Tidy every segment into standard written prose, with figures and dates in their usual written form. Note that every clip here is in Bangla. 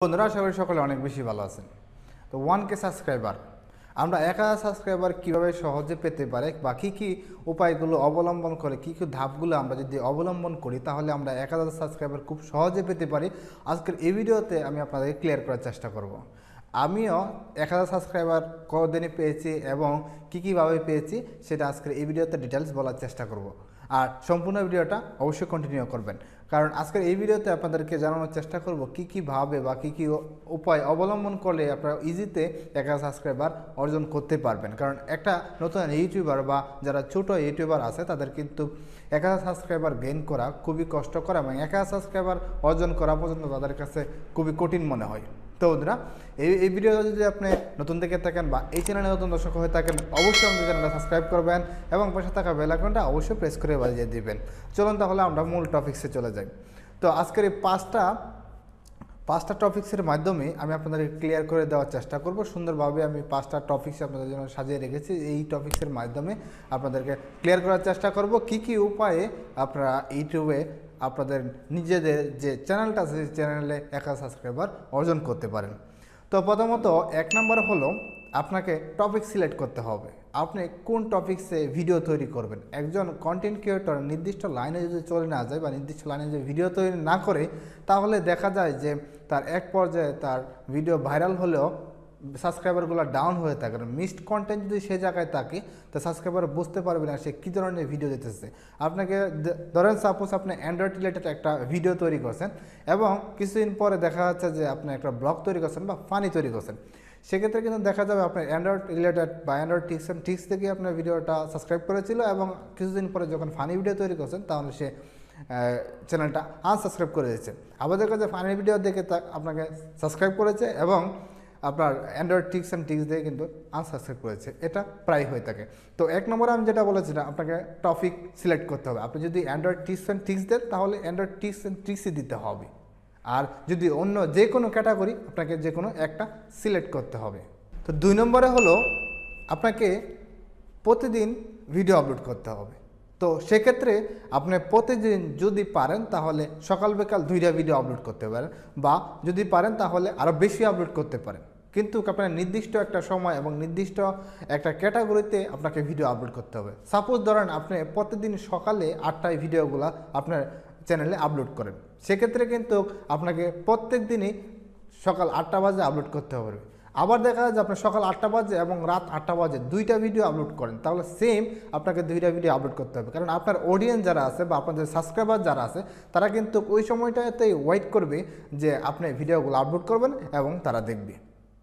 বন্ধুরা আশা করি সকলে অনেক বেশি ভালো আছেন। তো 1K সাবস্ক্রাইবার আমরা 1000 সাবস্ক্রাইবার কীভাবে সহজে পেতে পারে বা কী কী উপায়গুলো অবলম্বন করে কী কী ধাপগুলো আমরা যদি অবলম্বন করি তাহলে আমরা 1000 সাবস্ক্রাইবার খুব সহজে পেতে পারি। আজকের এই ভিডিওতে আমি আপনাদেরকে ক্লিয়ার করার চেষ্টা করব। আমিও 1000 সাবস্ক্রাইবার কতদিনে পেয়েছি এবং কীভাবে পেয়েছি সেটা আজকের এই ভিডিওতে ডিটেলস বলার চেষ্টা করব। আর সম্পূর্ণ ভিডিওটা অবশ্যই কন্টিনিউ করবেন, কারণ আজকের এই ভিডিওতে আপনাদেরকে জানানোর চেষ্টা করব কীভাবে বা কী উপায় অবলম্বন করলে আপনারা ইজিতে 1000 সাবস্ক্রাইবার অর্জন করতে পারবেন। কারণ একটা নতুন ইউটিউবার বা যারা ছোট ইউটিউবার আছে তাদের কিন্তু 1000 সাবস্ক্রাইবার গেইন করা খুবই কষ্টকর এবং 1000 সাবস্ক্রাইবার অর্জন করা পর্যন্ত তাদের কাছে খুবই কঠিন মনে হয়। তো বন্ধুরা এই ভিডিওটা যদি আপনি নতুন দেখে থাকেন বা এই চ্যানেলে নতুন দর্শক হয়ে থাকেন অবশ্যই আমাদের চ্যানেলটা সাবস্ক্রাইব করবেন এবং পাশে থাকা বেল আইকনটা অবশ্যই প্রেস করে বাজিয়ে দিবেন। চলুন তাহলে আমরা মূল টপিক্সে চলে যাই। তো আজকের এই পাঁচটা টপিক্সের মাধ্যমে আমি আপনাদেরকে ক্লিয়ার করে দেওয়ার চেষ্টা করব। সুন্দরভাবে আমি 5টা টপিক্স আপনাদের জন্য সাজিয়ে রেখেছি। এই টপিক্সের মাধ্যমে আপনাদেরকে ক্লিয়ার করার চেষ্টা করব কী উপায়ে আপনারা ইউটিউবে আপনাদের নিজেদের যে চ্যানেলটা আছে সেই চ্যানেলে 1000 সাবস্ক্রাইবার অর্জন করতে পারেন। তো প্রথমত 1 নম্বর হলো আপনাকে টপিক সিলেক্ট করতে হবে। আপনি কোন টপিক্সে ভিডিও তৈরি করবেন। একজন কন্টেন্ট ক্রিয়েটর নির্দিষ্ট লাইনে যদি চলে না যায় বা নির্দিষ্ট লাইনে যদি ভিডিও তৈরি না করে তাহলে দেখা যায় যে তার এক পর্যায়ে তার ভিডিও ভাইরাল হলেও সাবস্ক্রাইবারগুলো ডাউন হয়ে থাকে। কারণ মিসড কন্টেন্ট যদি সে জায়গায় থাকে তো সাবস্ক্রাইবার বুঝতে পারবে না সে কী ধরনের ভিডিও দিতেছে। আপনাকে ধরেন সাপোজ আপনি অ্যান্ড্রয়েড রিলেটেড একটা ভিডিও তৈরি করছেন এবং কিছুদিন পরে দেখা যাচ্ছে যে আপনি একটা ব্লগ তৈরি করছেন বা ফানি তৈরি করছেন, সেক্ষেত্রে কিন্তু দেখা যাবে আপনার অ্যান্ড্রয়েড রিলেটেড বা অ্যান্ড্রয়েড টিপস থেকে আপনার ভিডিওটা সাবস্ক্রাইব করেছিল এবং কিছুদিন পরে যখন ফানি ভিডিও তৈরি করছেন তাহলে সে চ্যানেলটা আনসাবস্ক্রাইব করে দিয়েছে। আবার দেখা যায় ফানি ভিডিও দেখে আপনাকে সাবস্ক্রাইব করেছে এবং আপনার অ্যান্ড্রয়েড টিপস দিয়ে কিন্তু আনসাবস্ক্রাইব করেছে। এটা প্রায় হয়ে থাকে। তো 1 নম্বরে আমি যেটা বলেছিলাম আপনাকে টপিক সিলেক্ট করতে হবে। আপনি যদি অ্যান্ড্রয়েড টিপস দেন তাহলে অ্যান্ড্রয়েড টিপসই দিতে হবে। আর যদি অন্য যে কোনো ক্যাটাগরি আপনাকে যে কোনো একটা সিলেক্ট করতে হবে। তো 2 নম্বরে হলো আপনাকে প্রতিদিন ভিডিও আপলোড করতে হবে। তো সেক্ষেত্রে আপনি প্রতিদিন যদি পারেন তাহলে সকাল বিকাল 2টা ভিডিও আপলোড করতে পারেন বা যদি পারেন তাহলে আরও বেশি আপলোড করতে পারেন। কিন্তু আপনার নির্দিষ্ট একটা সময় এবং নির্দিষ্ট একটা ক্যাটাগরিতে আপনাকে ভিডিও আপলোড করতে হবে। সাপোজ ধরেন আপনি প্রতিদিন সকালে 8টায় ভিডিওগুলো আপনার চ্যানেলে আপলোড করেন, সেক্ষেত্রে কিন্তু আপনাকে প্রত্যেক দিনই সকাল 8টা বাজে আপলোড করতে হবে। আবার দেখা যায় যে আপনি সকাল 8টা বাজে এবং রাত 8টা বাজে 2টা ভিডিও আপলোড করেন, তাহলে সেম আপনাকে 2টা ভিডিও আপলোড করতে হবে। কারণ আপনার অডিয়েন্স যারা আছে বা আপনাদের সাবস্ক্রাইবার যারা আছে তারা কিন্তু ওই সময়টাতেই ওয়েট করবে যে আপনি ভিডিওগুলো আপলোড করবেন এবং তারা দেখবে।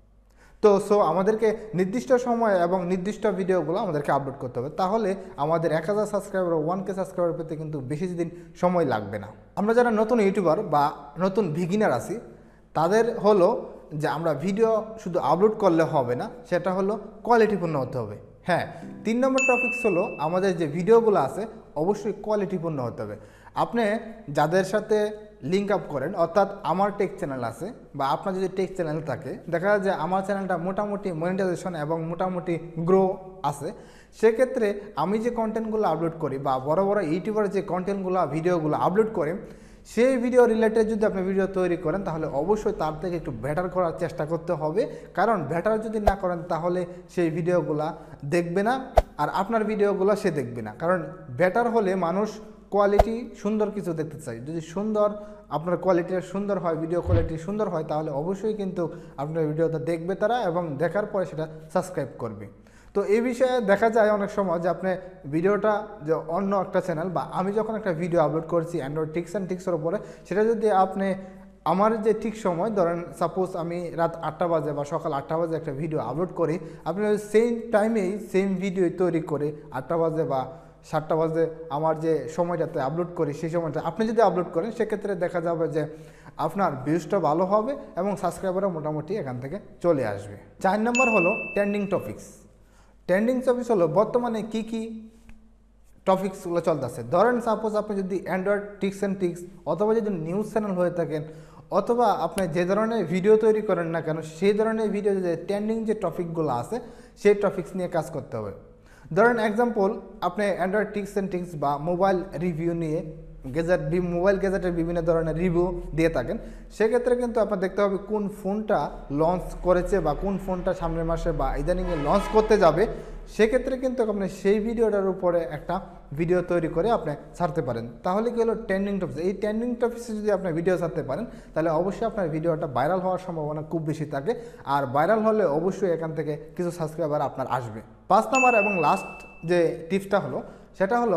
তো আমাদেরকে নির্দিষ্ট সময় এবং নির্দিষ্ট ভিডিওগুলো আমাদেরকে আপলোড করতে হবে, তাহলে আমাদের 1000 সাবস্ক্রাইবার 1K সাবস্ক্রাইবার পেতে কিন্তু বেশি দিন সময় লাগবে না। আমরা যারা নতুন ইউটিউবার বা নতুন বিগিনার আছি তাদের হলো যে আমরা ভিডিও শুধু আপলোড করলে হবে না, সেটা হলো কোয়ালিটিপূর্ণ হতে হবে। হ্যাঁ, 3 নম্বর টপিকস হলো আমাদের যে ভিডিওগুলো আছে অবশ্যই কোয়ালিটিপূর্ণ হতে হবে। আপনি যাদের সাথে লিঙ্ক আপ করেন, অর্থাৎ আমার টেক চ্যানেল আছে বা আপনার যদি টেক চ্যানেল থাকে, দেখা যায় যে আমার চ্যানেলটা মোটামুটি মনিটাইজেশন এবং মোটামুটি গ্রো আছে, সেক্ষেত্রে আমি যে কন্টেন্টগুলো আপলোড করি বা বড় বড় ইউটিউবার যে কন্টেন্টগুলো ভিডিওগুলো আপলোড করে সেই ভিডিও রিলেটেড যদি আপনি ভিডিও তৈরি করেন তাহলে অবশ্যই তার থেকে একটু বেটার করার চেষ্টা করতে হবে। কারণ বেটার যদি না করেন তাহলে সেই ভিডিওগুলো দেখবে না আর আপনার ভিডিওগুলো সে দেখবে না। কারণ বেটার হলে মানুষ কোয়ালিটি সুন্দর কিছু দেখতে চাই। যদি আপনার কোয়ালিটিটা সুন্দর হয়, ভিডিও কোয়ালিটি সুন্দর হয়, তাহলে অবশ্যই কিন্তু আপনার ভিডিওটা দেখবে তারা এবং দেখার পরে সেটা সাবস্ক্রাইব করবে। তো এই বিষয়ে দেখা যায় অনেক সময় যে আপনি ভিডিওটা যে অন্য একটা চ্যানেল বা আমি যখন একটা ভিডিও আপলোড করছি অ্যান্ড্রয়েড টিপসের উপরে, সেটা যদি আপনি আমার যে ঠিক সময় ধরেন সাপোজ আমি রাত 8টা বাজে বা সকাল 8টা বাজে একটা ভিডিও আপলোড করি, আপনি সেম টাইমেই সেম ভিডিও তৈরি করে 8টা বাজে বা 7টা বাজে আমার যে সময়টাতে আপলোড করি সেই সময়টা আপনি যদি আপলোড করেন, সেক্ষেত্রে দেখা যাবে যে আপনার ভিউজটা ভালো হবে এবং সাবস্ক্রাইবারও মোটামুটি এখান থেকে চলে আসবে। 4 নম্বর হলো ট্রেন্ডিং টপিক্স। ট্রেন্ডিং টপিক্স হলো বর্তমানে কী টপিক্সগুলো চলতেছে। ধরেন সাপোজ আপনি যদি অ্যান্ড্রয়েড টিপস অথবা যদি নিউজ চ্যানেল হয়ে থাকেন অথবা আপনি যে ধরনের ভিডিও তৈরি করেন না কেন সেই ধরনের ভিডিও যে ট্রেন্ডিং যে টপিকগুলো আছে সেই টপিক্স নিয়ে কাজ করতে হবে। ধরেন এক্সাম্পল আপনি অ্যান্ড্রয়েড টিপস বা মোবাইল রিভিউ নিয়ে গেজেট মোবাইল গেজেটের বিভিন্ন ধরনের রিভিউ দিয়ে থাকেন, সেক্ষেত্রে কিন্তু আপনার দেখতে হবে কোন ফোনটা লঞ্চ করেছে বা কোন ফোনটা সামনের মাসে বা ইদানিংয়ে লঞ্চ করতে যাবে। সেক্ষেত্রে কিন্তু আপনি সেই ভিডিওটার উপরে একটা ভিডিও তৈরি করে আপনি ছাড়তে পারেন। তাহলে কি হলো ট্রেন্ডিং টপিক্স, এই ট্রেন্ডিং টপিক্সে যদি আপনি ভিডিও ছাড়তে পারেন তাহলে অবশ্যই আপনার ভিডিওটা ভাইরাল হওয়ার সম্ভাবনা খুব বেশি থাকে, আর ভাইরাল হলে অবশ্যই এখান থেকে কিছু সাবস্ক্রাইবার আপনার আসবে। 5 নাম্বার এবং লাস্ট যে টিপসটা হলো সেটা হলো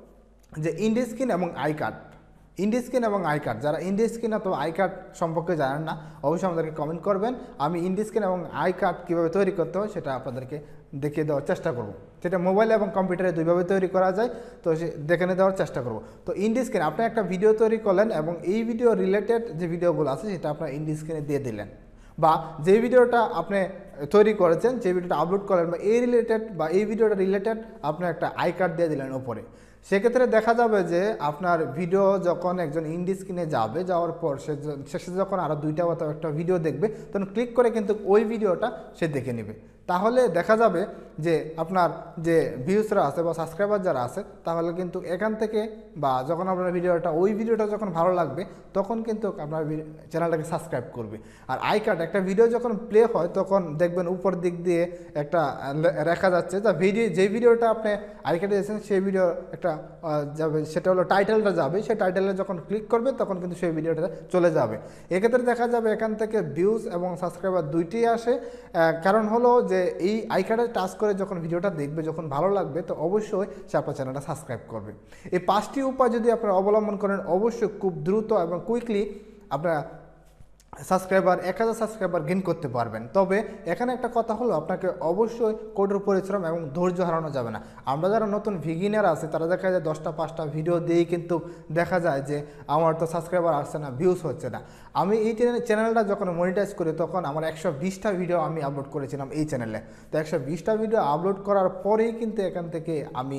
যে ইন্ডিস্ক্রিন এবং আই কার্ড। ইন্ডিস্ক্রিন এবং আই কার্ড, যারা ইন্ডিস্ক্রিন অথবা আই কার্ড সম্পর্কে জানেন না অবশ্যই আমাদেরকে কমেন্ট করবেন। আমি ইন্ডিস্ক্রিন এবং আই কার্ড কীভাবে তৈরি করতে হয় সেটা আপনাদেরকে দেখিয়ে দেওয়ার চেষ্টা করব। সেটা মোবাইল এবং কম্পিউটারে দুইভাবে তৈরি করা যায়, তো দেখে দেওয়ার চেষ্টা করব। তো ইন্ডিস্ক্রিন আপনি একটা ভিডিও তৈরি করলেন এবং এই ভিডিও রিলেটেড যে ভিডিওগুলো আছে সেটা আপনার ইন্ডিস্ক্রিনে দিয়ে দিলেন, বা যে ভিডিওটা আপনি তৈরি করেছেন, যে ভিডিওটা আপলোড করলেন বা এই রিলেটেড বা এই ভিডিওটা রিলেটেড আপনি একটা আই কার্ড দিয়ে দিলেন ওপরে। সেক্ষেত্রে দেখা যাবে যে আপনার ভিডিও যখন একজন ইন্ডিস্ক্রিনে যাবে, যাওয়ার পর শেষে যখন আরও 2টা বা একটা ভিডিও দেখবে তখন ক্লিক করে কিন্তু ওই ভিডিওটা সে দেখে নেবে। তাহলে দেখা যাবে যে আপনার যে ভিউসরা আছে বা সাবস্ক্রাইবার যারা আছে তাহলে কিন্তু এখান থেকে বা যখন আপনার ওই ভিডিওটা যখন ভালো লাগবে তখন কিন্তু আপনার চ্যানেলটাকে সাবস্ক্রাইব করবে। আর আই কার্ড একটা ভিডিও যখন প্লে হয় তখন দেখবেন উপর দিক দিয়ে একটা রেখা যাচ্ছে, যা যে ভিডিওটা আপনি আই কার্ডে দিয়েছেন সেই ভিডিও একটা যাবে, সেটা হলো টাইটেলটা যাবে, সেই টাইটেলে যখন ক্লিক করবে তখন কিন্তু সেই ভিডিওটা চলে যাবে। এক্ষেত্রে দেখা যাবে এখান থেকে ভিউজ এবং সাবস্ক্রাইবার দুইটিই আসে। কারণ হলো যে এই আই কার্ডে টাচ করে যখন ভিডিওটা দেখবে, যখন ভালো লাগবে তো অবশ্যই সে আপনার চ্যানেলটা সাবস্ক্রাইব করবে। এই 5টি উপায় যদি আপনারা অবলম্বন করেন অবশ্যই খুব দ্রুত এবং কুইকলি আপনারা সাবস্ক্রাইবার 1000 সাবস্ক্রাইবার গেইন করতে পারবেন। তবে এখানে একটা কথা হলো আপনাকে অবশ্যই কঠোর পরিশ্রম এবং ধৈর্য হারানো যাবে না। আমরা যারা নতুন বিগিনার আছে তারা দেখা যায় 10টা 5টা ভিডিও দিয়েই কিন্তু দেখা যায় যে আমার তো সাবস্ক্রাইবার আসছে না, ভিউজ হচ্ছে না। আমি এই চ্যানেলটা যখন মনিটাইজ করি তখন আমার 120টা ভিডিও আমি আপলোড করেছিলাম এই চ্যানেলে। তো 120টা ভিডিও আপলোড করার পরেই কিন্তু এখান থেকে আমি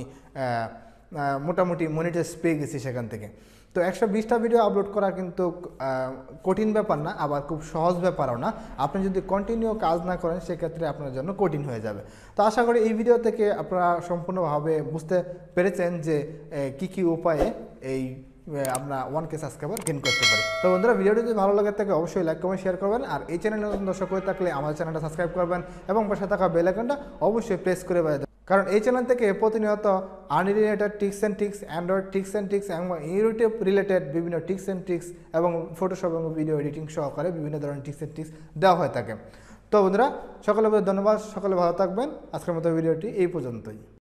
মোটামুটি মনিটাইজ পেয়ে গেছি সেখান থেকে। তো 120টা ভিডিও আপলোড করা কিন্তু কঠিন ব্যাপার না, আবার খুব সহজ ব্যাপারও না। আপনি যদি কন্টিনিউ কাজ না করেন সেক্ষেত্রে আপনার জন্য কঠিন হয়ে যাবে। তো আশা করি এই ভিডিও থেকে আপনারা সম্পূর্ণভাবে বুঝতে পেরেছেন যে কি উপায়ে এই আমরা 1K সাবস্ক্রাইবার গেইন করতে পারি। তো বন্ধুরা, ভিডিওটি যদি ভালো লাগে থাকে অবশ্যই লাইক কমেন্ট শেয়ার করবেন, আর এই চ্যানেলে নতুন দর্শক হয়ে থাকলে আমাদের চ্যানেলটা সাবস্ক্রাইব করবেন এবং পাশে থাকা বেল আইকনটা অবশ্যই প্রেস করে দেবেন। কারণ এই চ্যানেল থেকে প্রতিনিয়ত earning related tips and tricks, android tips and tricks এবং ইউটিউব রিলেটেড বিভিন্ন টিপস অ্যান্ড ট্রিক্স এবং ফটোশপ এবং ভিডিও এডিটিং সহকারে বিভিন্ন ধরনের টিপস অ্যান্ড ট্রিক্স দেওয়া হয়ে থাকে। তো বন্ধুরা, সকলে ধন্যবাদ, সকলে ভালো থাকবেন। আজকের মতো ভিডিওটি এই পর্যন্তই।